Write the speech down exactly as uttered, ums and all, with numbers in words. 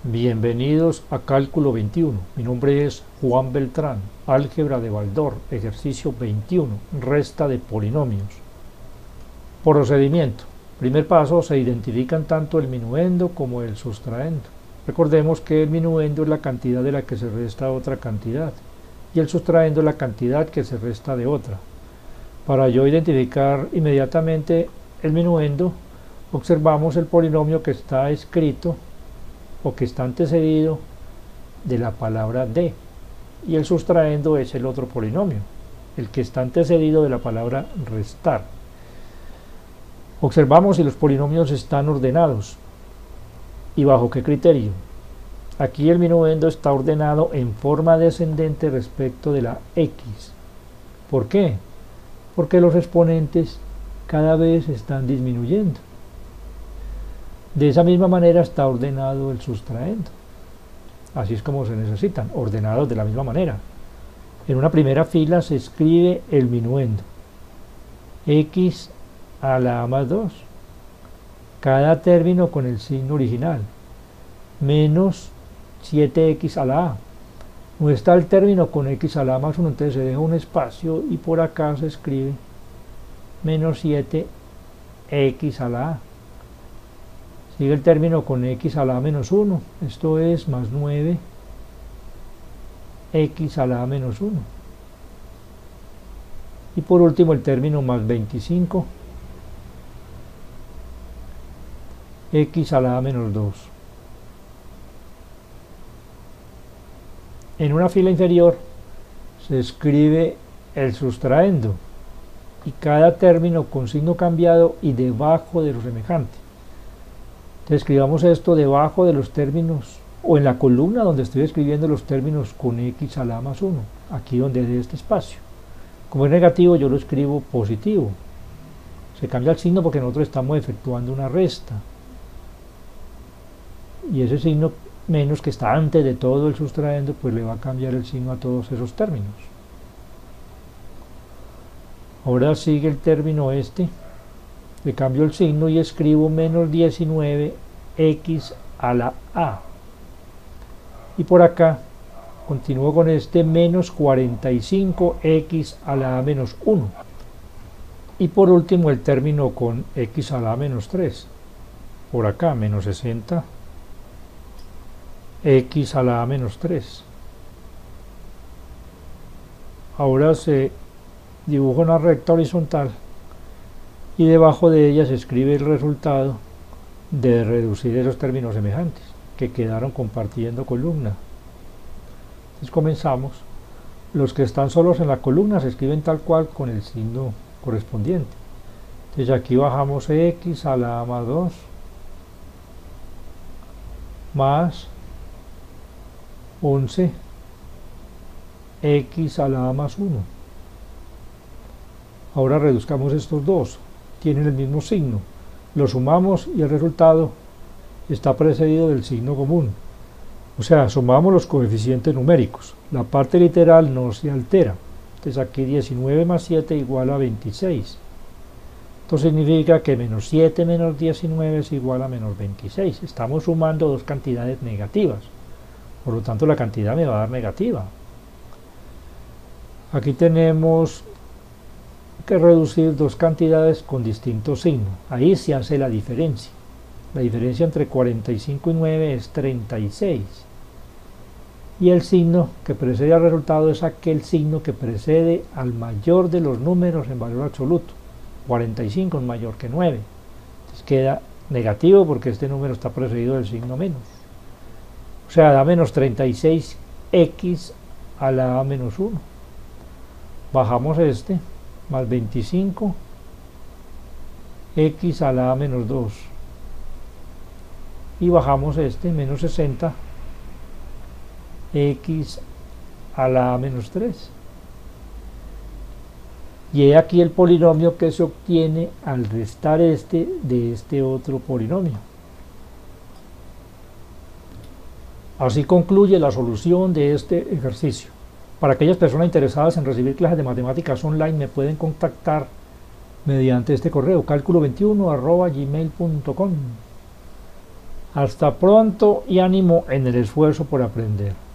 Bienvenidos a Cálculo veintiuno. Mi nombre es Juan Beltrán. Álgebra de Baldor, ejercicio veintiuno, resta de polinomios. Procedimiento. Primer paso, se identifican tanto el minuendo como el sustraendo. Recordemos que el minuendo es la cantidad de la que se resta otra cantidad y el sustraendo es la cantidad que se resta de otra. Para yo identificar inmediatamente el minuendo, observamos el polinomio que está escrito o que está antecedido de la palabra de, y el sustraendo es el otro polinomio, el que está antecedido de la palabra restar. Observamos si los polinomios están ordenados y bajo qué criterio. Aquí el minuendo está ordenado en forma descendente respecto de la x. ¿Por qué? Porque los exponentes cada vez están disminuyendo. De esa misma manera está ordenado el sustraendo. Así es como se necesitan, ordenados de la misma manera. En una primera fila se escribe el minuendo. X a la a más dos. Cada término con el signo original. Menos siete equis a la a. No está el término con x a la a más uno, entonces se deja un espacio y por acá se escribe menos siete equis a la a. Sigue el término con x a la a menos uno, esto es más nueve equis a la a menos uno. Y por último el término más veinticinco equis a la a menos dos. En una fila inferior se escribe el sustraendo y cada término con signo cambiado y debajo de lo semejante. Entonces escribamos esto debajo de los términos o en la columna donde estoy escribiendo los términos con x a la a más uno, aquí donde de este espacio. Como es negativo yo lo escribo positivo. Se cambia el signo porque nosotros estamos efectuando una resta. Y ese signo menos que está antes de todo el sustraendo, pues le va a cambiar el signo a todos esos términos. Ahora sigue el término este. Le cambio el signo y escribo menos diecinueve equis a la a. Y por acá continúo con este menos cuarenta y cinco equis a la a menos uno. Y por último el término con x a la a menos tres. Por acá menos sesenta x a la a menos tres. Ahora se dibuja una recta horizontal y debajo de ella se escribe el resultado de reducir esos términos semejantes que quedaron compartiendo columna. Entonces comenzamos. Los que están solos en la columna se escriben tal cual con el signo correspondiente. Entonces aquí bajamos x a la a más dos más once x a la a más uno. Ahora reduzcamos estos dos. Tienen el mismo signo, lo sumamos y el resultado está precedido del signo común, o sea, sumamos los coeficientes numéricos, la parte literal no se altera. Entonces aquí diecinueve más siete igual a veintiséis, esto significa que menos siete menos diecinueve es igual a menos veintiséis, estamos sumando dos cantidades negativas, por lo tanto la cantidad me va a dar negativa. Aquí tenemos que reducir dos cantidades con distinto signo, ahí se hace la diferencia. La diferencia entre cuarenta y cinco y nueve es treinta y seis, y el signo que precede al resultado es aquel signo que precede al mayor de los números en valor absoluto. Cuarenta y cinco es mayor que nueve, entonces queda negativo porque este número está precedido del signo menos, o sea, da menos treinta y seis equis a la a menos uno. Bajamos este más veinticinco equis a la a menos dos y bajamos este menos sesenta equis a la a menos tres. Y he aquí el polinomio que se obtiene al restar este de este otro polinomio. Así concluye la solución de este ejercicio. Para aquellas personas interesadas en recibir clases de matemáticas online me pueden contactar mediante este correo cálculo veintiuno arroba gmail punto com. Hasta pronto y ánimo en el esfuerzo por aprender.